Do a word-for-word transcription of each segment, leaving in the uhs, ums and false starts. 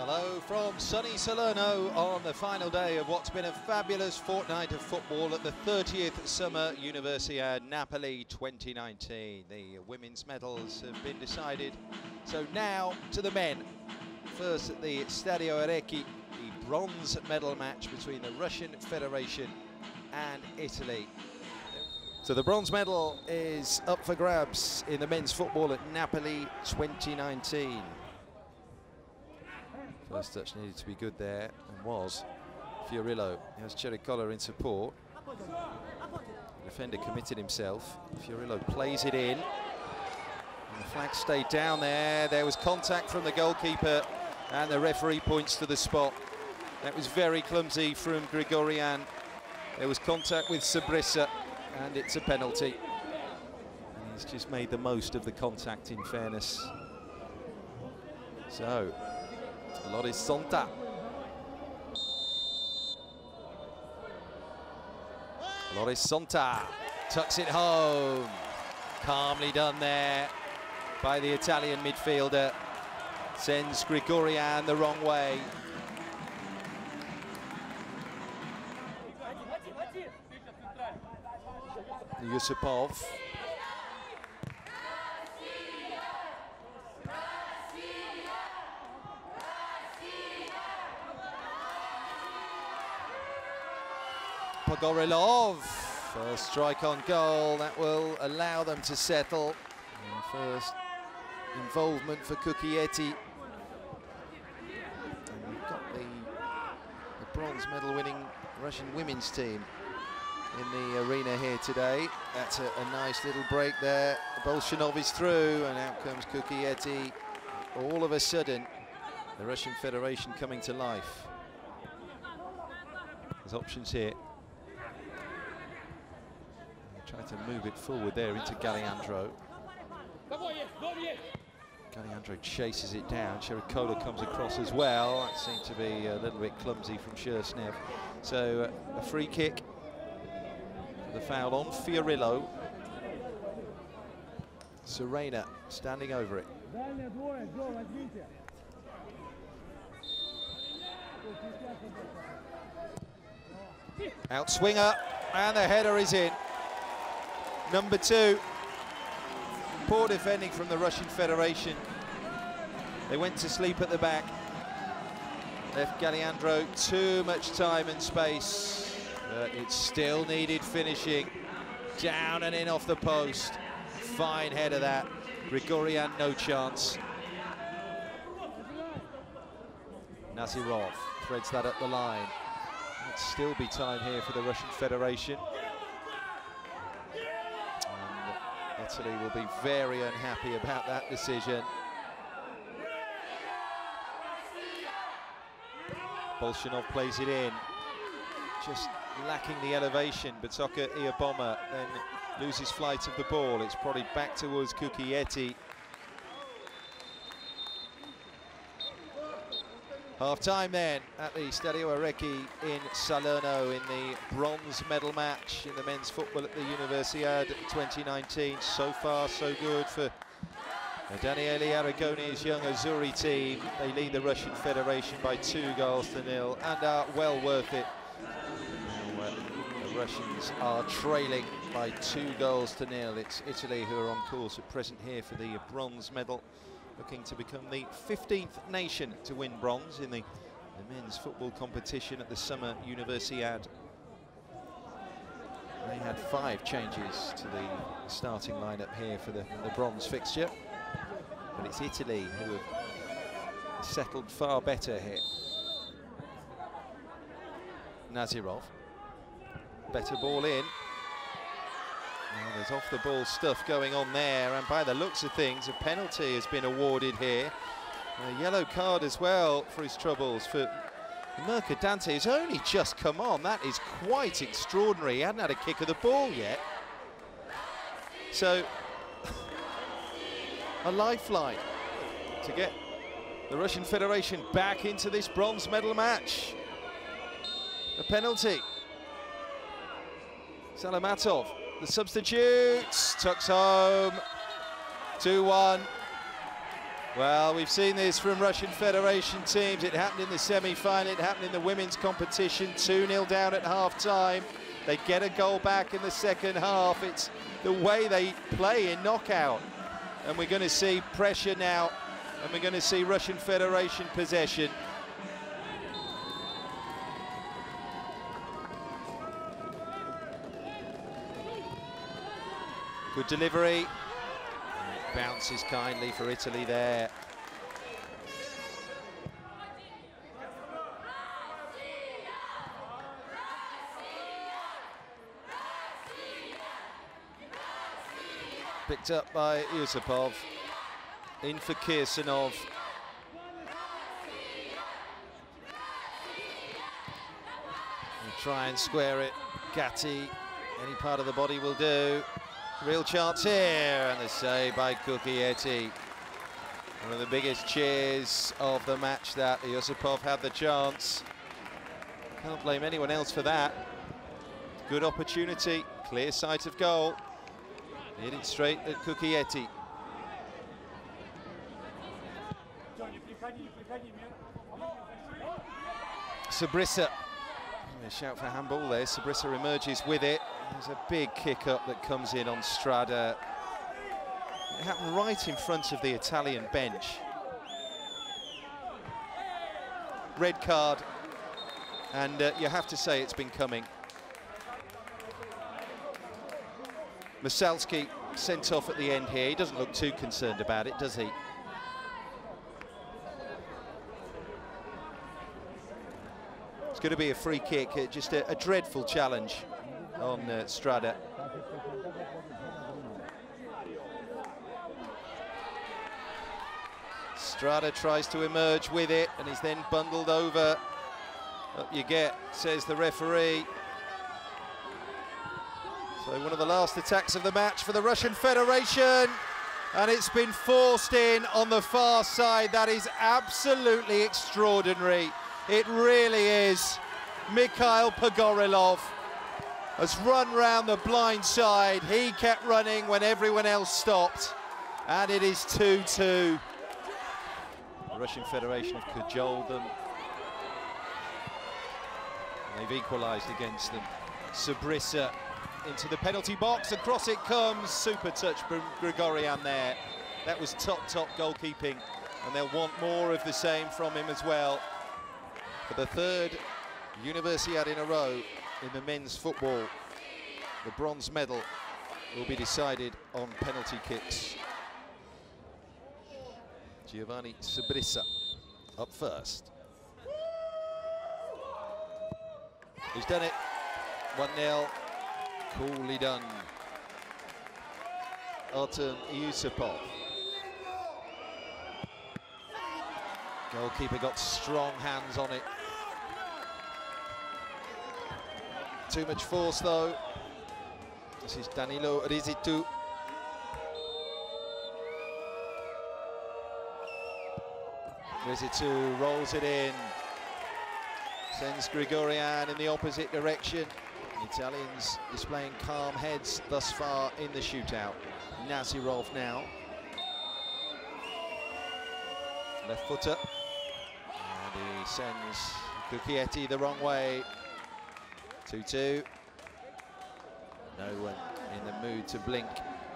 Hello from sunny Salerno on the final day of what's been a fabulous fortnight of football at the thirtieth Summer Universiade Napoli twenty nineteen. The women's medals have been decided. So now to the men. First at the Stadio Arecchi, the bronze medal match between the Russian Federation and Italy. So the bronze medal is up for grabs in the men's football at Napoli twenty nineteen. First touch needed to be good there, and was. Fiorillo has Chericola in support. The defender committed himself. Fiorillo plays it in. And the flag stayed down there. There was contact from the goalkeeper, and the referee points to the spot. That was very clumsy from Grigorian. There was contact with Sabrissa, and it's a penalty. And he's just made the most of the contact, in fairness. So, Loris Sonta. Loris Sonta tucks it home. Calmly done there by the Italian midfielder. Sends Grigorian the wrong way. Yusupov. Pogorilov, first strike on goal, that will allow them to settle. And first involvement for Cucchietti. And we've got the, the bronze medal winning Russian women's team in the arena here today. That's a, a nice little break there. Bolshinov is through, and out comes Cucchietti. All of a sudden, the Russian Federation coming to life. There's options here. Try to move it forward there into Galliandro. Galliandro chases it down. Chericola comes across as well. That seemed to be a little bit clumsy from Shersnev. So uh, a free kick. The foul on Fiorillo. Serena standing over it. Outswinger, and the header is in. Number two, poor defending from the Russian Federation. They went to sleep at the back. Left Galliandro too much time and space, but it still needed finishing. Down and in off the post. Fine header that. Grigorian, no chance. Nazirov threads that up the line. It'll still be time here for the Russian Federation. Italy will be very unhappy about that decision. Bolshinov plays it in, just lacking the elevation. Batoka Iaboma then loses flight of the ball. It's probably back towards Cucchietti. Half-time then at the Stadio Arecchi in Salerno in the bronze medal match in the men's football at the Universiade twenty nineteen. So far, so good for Daniele Aragone's young Azzurri team. They lead the Russian Federation by two goals to nil and are well worth it. Now, uh, the Russians are trailing by two goals to nil. It's Italy who are on course at present here for the bronze medal, looking to become the fifteenth nation to win bronze in the, the men's football competition at the Summer Universiade. They had five changes to the starting lineup here for the, the bronze fixture, but it's Italy who have settled far better here. Nazirov, better ball in. Now there's off-the-ball stuff going on there, and by the looks of things, a penalty has been awarded here. A yellow card as well for his troubles for Mercadante. Has only just come on. That is quite extraordinary. He hadn't had a kick of the ball yet. So, a lifeline to get the Russian Federation back into this bronze medal match. A penalty. Salamatov. The substitutes, tucks home, two one. Well, we've seen this from Russian Federation teams. It happened in the semi-final, it happened in the women's competition, two nil down at half-time. They get a goal back in the second half. It's the way they play in knockout. And we're going to see pressure now, and we're going to see Russian Federation possession. Good delivery. Bounces kindly for Italy there. Picked up by Yusupov. In for Kirsanov. And try and square it. Gatti, any part of the body will do. Real chance here, and the save by Cucchietti. One of the biggest cheers of the match that Yusupov had the chance. Can't blame anyone else for that. Good opportunity, clear sight of goal. Hit it straight at Cucchietti. Sabrissa. A shout for handball there. Sabrissa emerges with it. There's a big kick up that comes in on Strada. It happened right in front of the Italian bench. Red card, and uh, you have to say it's been coming. Masalski sent off at the end here. He doesn't look too concerned about it, does he? It's going to be a free kick, uh, just a, a dreadful challenge on uh, Strada. Strada tries to emerge with it and is then bundled over. Up you get, says the referee. So one of the last attacks of the match for the Russian Federation, and it's been forced in on the far side. That is absolutely extraordinary. It really is. Mikhail Pogorilov has run round the blind side. He kept running when everyone else stopped, and it is two two. The Russian Federation have cajoled them. And they've equalised against them. Sabrissa into the penalty box, across it comes. Super touch from Grigorian there. That was top, top goalkeeping, and they'll want more of the same from him as well. For the third Universiade in a row in the men's football, the bronze medal will be decided on penalty kicks. Giovanni Sabrissa up first. He's done it. one nil. Coolly done. Artem Yusupov. Goalkeeper got strong hands on it. Too much force though. This is Danilo Rizitu. Rizitu rolls it in. Sends Grigorian in the opposite direction. The Italians displaying calm heads thus far in the shootout. Nazirov now. Left footer. And he sends Cucchietti the wrong way. two two. No one in the mood to blink.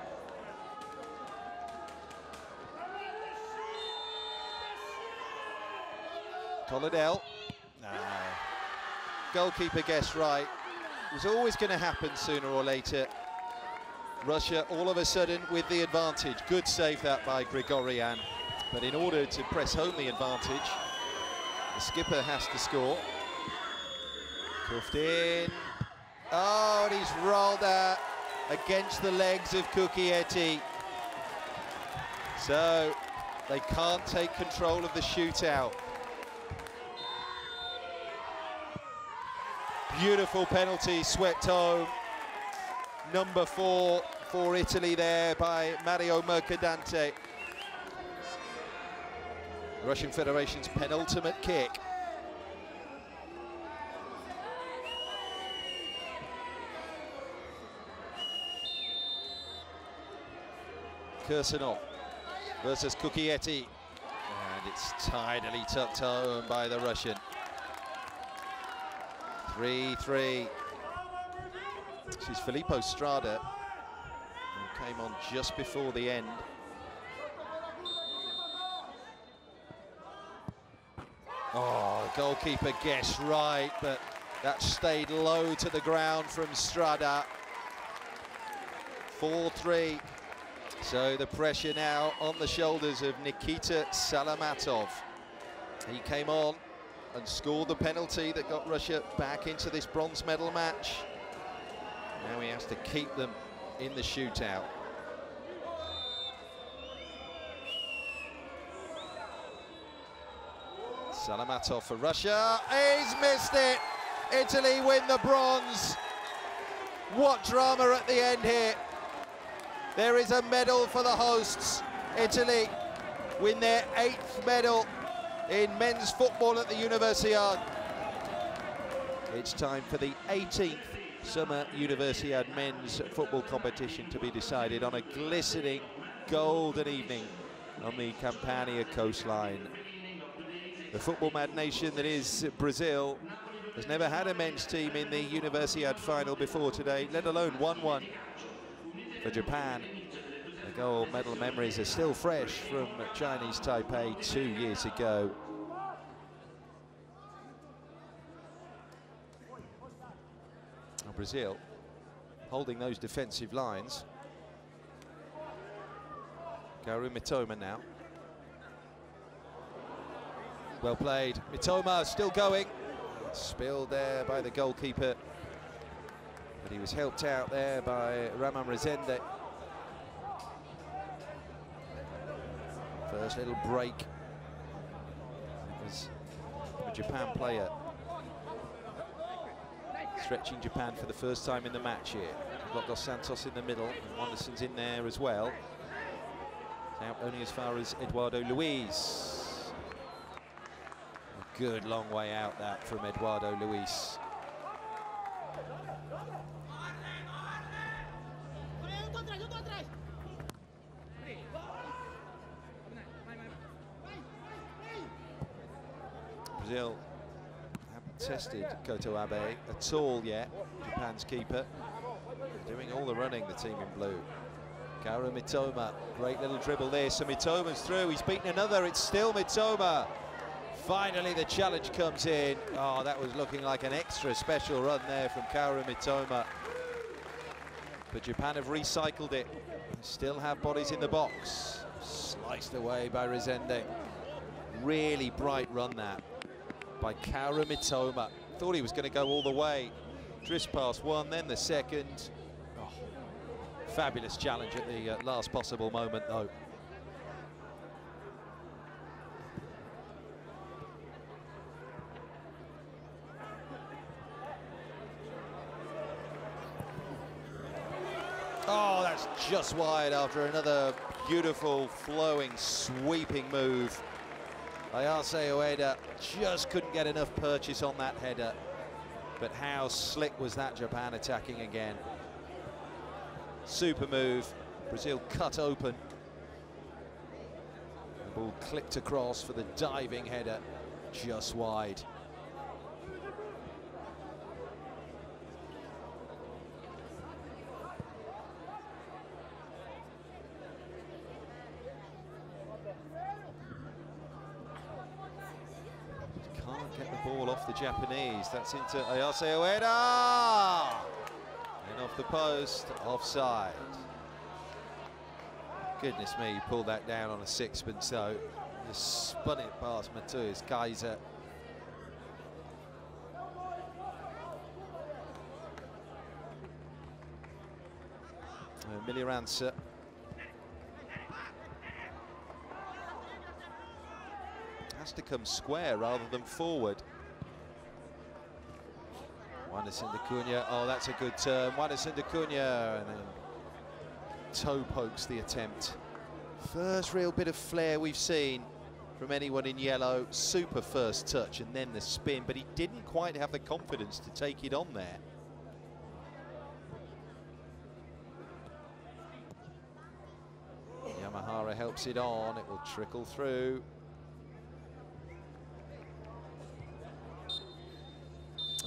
Colladel. No. Goalkeeper guessed right. It was always going to happen sooner or later. Russia all of a sudden with the advantage. Good save that by Grigorian. But in order to press home the advantage, the skipper has to score. Cuffed in. Oh, and he's rolled out against the legs of Cucchietti. So they can't take control of the shootout. Beautiful penalty swept home. Number four for Italy there by Mario Mercadante. Russian Federation's penultimate kick. Kirsanov versus Cucchietti. it's tidily tucked home by the Russian. three three. This is Filippo Strada, who came on just before the end. Oh, the goalkeeper guessed right, but that stayed low to the ground from Strada. four three. So the pressure now on the shoulders of Nikita Salamatov. He came on and scored the penalty that got Russia back into this bronze medal match. Now he has to keep them in the shootout. Salamatov for Russia. He's missed it. Italy win the bronze. What drama at the end here. There is a medal for the hosts. Italy win their eighth medal in men's football at the Universiade. It's time for the eighteenth Summer Universiade men's football competition to be decided on a glistening golden evening on the Campania coastline. The football mad nation that is Brazil has never had a men's team in the Universiade final before today, let alone won one. For Japan, the gold medal memories are still fresh from Chinese Taipei two years ago. Now Brazil holding those defensive lines. Kaoru Mitoma now. Well played. Mitoma still going. Spilled there by the goalkeeper. But he was helped out there by Ramon Rezende. First little break. It was a Japan player stretching Japan for the first time in the match here. We've got Dos Santos in the middle, and Wanderson's in there as well. Out only as far as Eduardo Luiz. A good long way out that from Eduardo Luiz. Brazil haven't tested Koto Abe at all yet, Japan's keeper. Doing all the running, the team in blue. Kaoru Mitoma, great little dribble there, so Mitoma's through, he's beaten another, it's still Mitoma. Finally the challenge comes in. Oh, that was looking like an extra special run there from Kaoru Mitoma. But Japan have recycled it, still have bodies in the box. Sliced away by Rezende. Really bright run that by Kaoru Mitoma. Thought he was going to go all the way. Drifts past one, then the second. Oh, fabulous challenge at the uh, last possible moment, though. Oh, that's just wide after another beautiful, flowing, sweeping move. Ayase Ueda just couldn't get enough purchase on that header. But how slick was that Japan attacking again? Super move. Brazil cut open. The ball clipped across for the diving header, just wide. Get the ball off the Japanese. That's into Ayase Ueda. And off the post, offside. Goodness me, he pulled that down on a sixpence though. Just spun it past Matthias Kaiser. Uh, Milirança. Has to come square rather than forward. Wanderson de Cunha, oh that's a good turn. Wanderson de Cunha, and then toe pokes the attempt. First real bit of flair we've seen from anyone in yellow. Super first touch and then the spin, but he didn't quite have the confidence to take it on there. Yamahara helps it on, it will trickle through.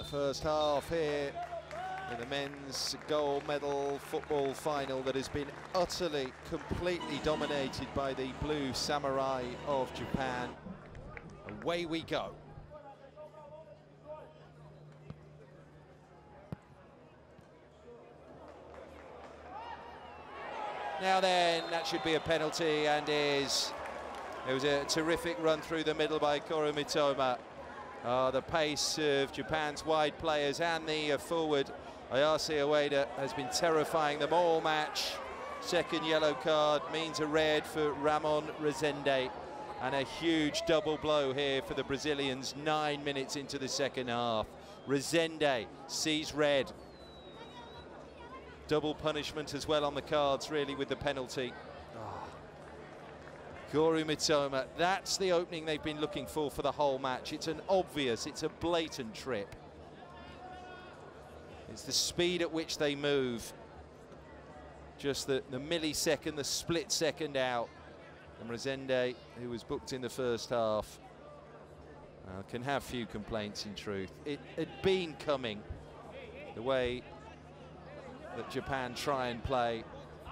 First half here in the men's gold medal football final that has been utterly, completely dominated by the blue samurai of Japan. Away we go. Now then, that should be a penalty, and is. It was a terrific run through the middle by Kaoru Mitoma. Uh, the pace of Japan's wide players and the uh, forward Ayase Ueda has been terrifying them all match. Second yellow card means a red for Ramon Rezende, and a huge double blow here for the Brazilians nine minutes into the second half. Rezende sees red. Double punishment as well on the cards, really, with the penalty. Oh. Kaoru Mitoma, that's the opening they've been looking for for the whole match. It's an obvious, it's a blatant trip. It's the speed at which they move. Just the, the millisecond, the split second out. And Rezende, who was booked in the first half, uh, can have few complaints in truth. It had been coming, the way that Japan try and play.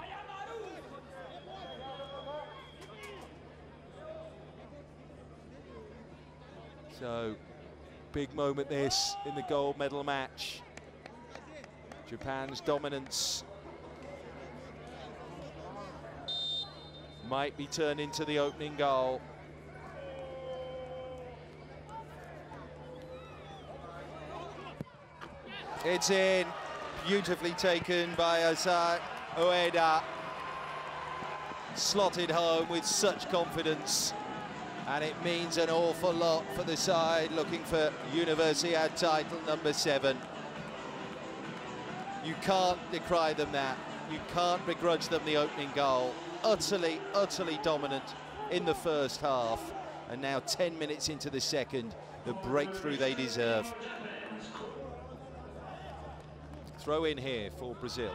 So, big moment this in the gold medal match. Japan's dominance might be turned into the opening goal. It's in, beautifully taken by Ayase Ueda. Slotted home with such confidence. And it means an awful lot for the side looking for Universiade title number seven. You can't decry them that. You can't begrudge them the opening goal. Utterly, utterly dominant in the first half. And now ten minutes into the second, the breakthrough they deserve. Throw in here for Brazil.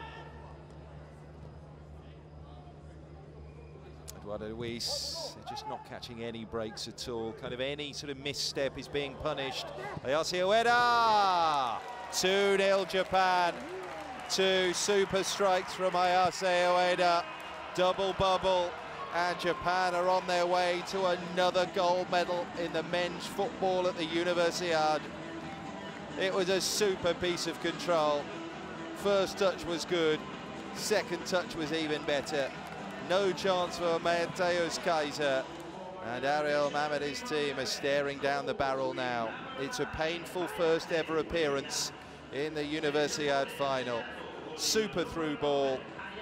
Eduardo Luiz, they're just not catching any breaks at all. Kind of any sort of misstep is being punished. Ayase Ueda! two nil Japan. Two super strikes from Ayase Ueda. Double bubble. And Japan are on their way to another gold medal in the men's football at the Universiade. It was a super piece of control. First touch was good. Second touch was even better. No chance for Matheus Kaiser, and Ariel Mamadi's team are staring down the barrel now. It's a painful first ever appearance in the Universiade final. Super through ball,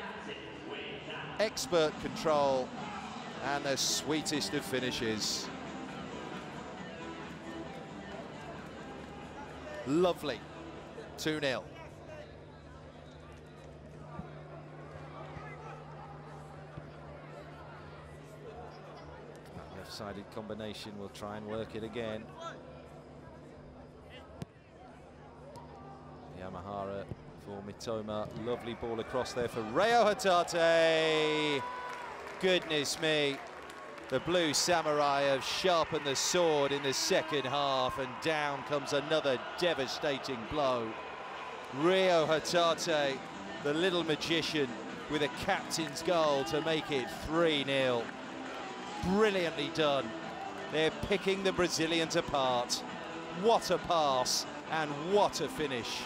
expert control, and the sweetest of finishes. Lovely, two nil. Left-sided combination, will try and work it again. Yamahara for Mitoma, lovely ball across there for Reo Hatate. Goodness me, the blue samurai have sharpened the sword in the second half, and down comes another devastating blow. Reo Hatate, the little magician, with a captain's goal to make it three nil. Brilliantly done. They're picking the Brazilians apart. What a pass and what a finish.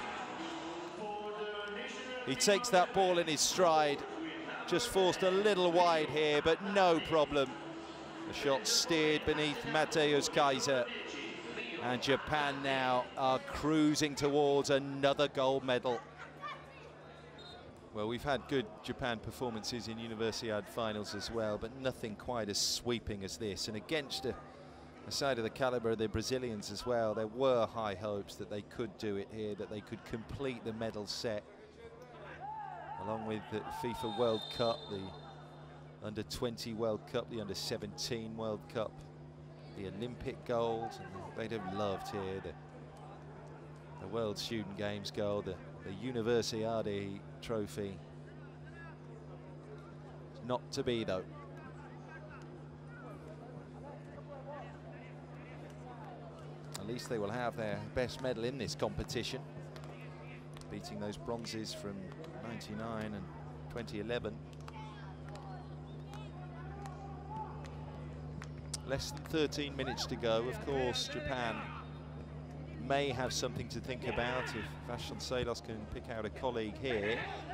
He takes that ball in his stride, just forced a little wide here, but no problem. The shot steered beneath Matheus Kaiser, and Japan now are cruising towards another gold medal. Well, we've had good Japan performances in Universiade finals as well, but nothing quite as sweeping as this. And against a, a side of the calibre of the Brazilians as well, there were high hopes that they could do it here, that they could complete the medal set. Along with the FIFA World Cup, the under twenty World Cup, the under seventeen World Cup, the Olympic gold, and they'd have loved here the, the World Student Games gold, the, the Universiade trophy. It's not to be though. A At least they will have their best medal in this competition, beating those bronzes from ninety-nine and twenty eleven. Less than thirteen minutes to go. Of course, Japan may have something to think about if Vasconcelos can pick out a colleague here.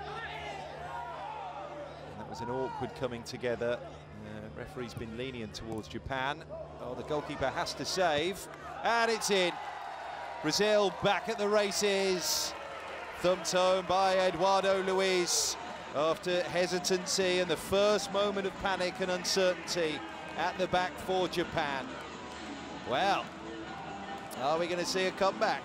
And that was an awkward coming together. Uh, referee's been lenient towards Japan. Oh, the goalkeeper has to save, and it's in. Brazil back at the races. Thumped home by Eduardo Luiz after hesitancy and the first moment of panic and uncertainty at the back for Japan. Well, are we going to see a comeback?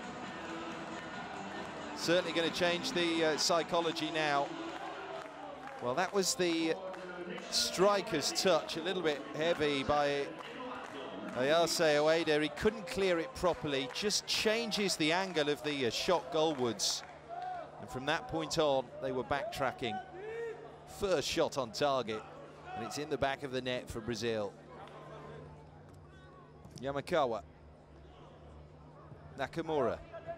Certainly going to change the uh, psychology now. Well, that was the striker's touch, a little bit heavy by Ayase Ueda. He couldn't clear it properly, just changes the angle of the uh, shot goalwards. And from that point on, they were backtracking. First shot on target, and it's in the back of the net for Brazil. Yamakawa. Nakamura.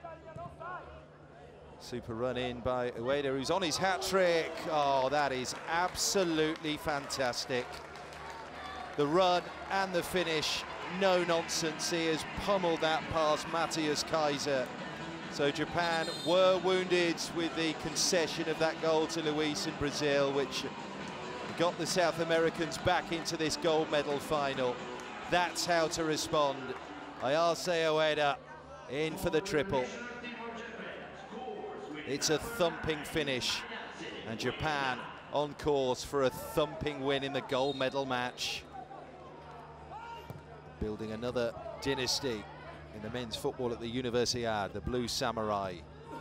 Super run in by Ueda, who's on his hat-trick. Oh, that is absolutely fantastic. The run and the finish, no nonsense. He has pummeled that past Matthias Kaiser. So Japan were wounded with the concession of that goal to Luiz in Brazil, which got the South Americans back into this gold medal final. That's how to respond. Ayase Ueda in for the triple. It's a thumping finish, and Japan on course for a thumping win in the gold medal match. Building another dynasty in the men's football at the Universiade, the Blue Samurai.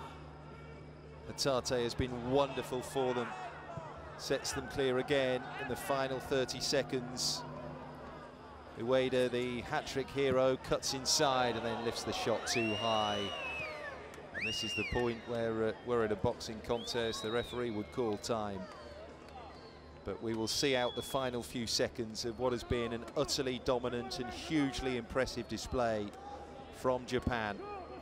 Hatate has been wonderful for them. Sets them clear again in the final thirty seconds. Ueda, the hat-trick hero, cuts inside and then lifts the shot too high. And this is the point where uh, we're at a boxing contest. The referee would call time. But we will see out the final few seconds of what has been an utterly dominant and hugely impressive display from Japan.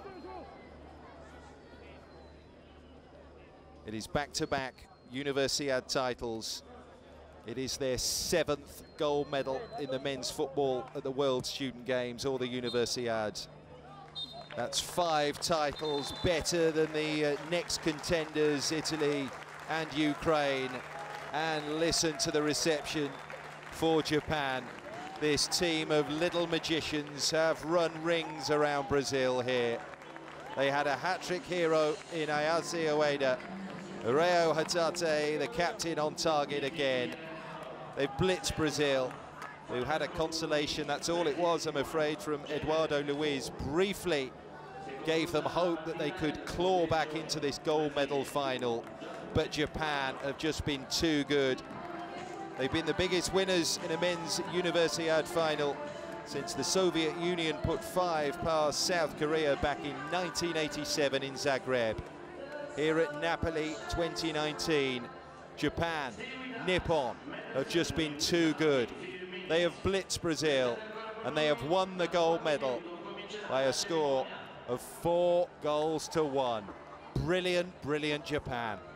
It is back-to-back Universiade titles. It is their seventh gold medal in the men's football at the World Student Games or the Universiade. That's five titles better than the uh, next contenders, Italy and Ukraine. And listen to the reception for Japan. This team of little magicians have run rings around Brazil here. They had a hat-trick hero in Ayase Ueda. Reo Hatate, the captain, on target again. They've blitzed Brazil, who had a consolation, that's all it was, I'm afraid, from Eduardo Luiz. Briefly gave them hope that they could claw back into this gold medal final. But Japan have just been too good. They've been the biggest winners in a men's Universiade final since the Soviet Union put five past South Korea back in nineteen eighty-seven in Zagreb. Here at Napoli twenty nineteen, Japan, Nippon have just been too good. They have blitzed Brazil and they have won the gold medal by a score of four goals to one. Brilliant, brilliant Japan.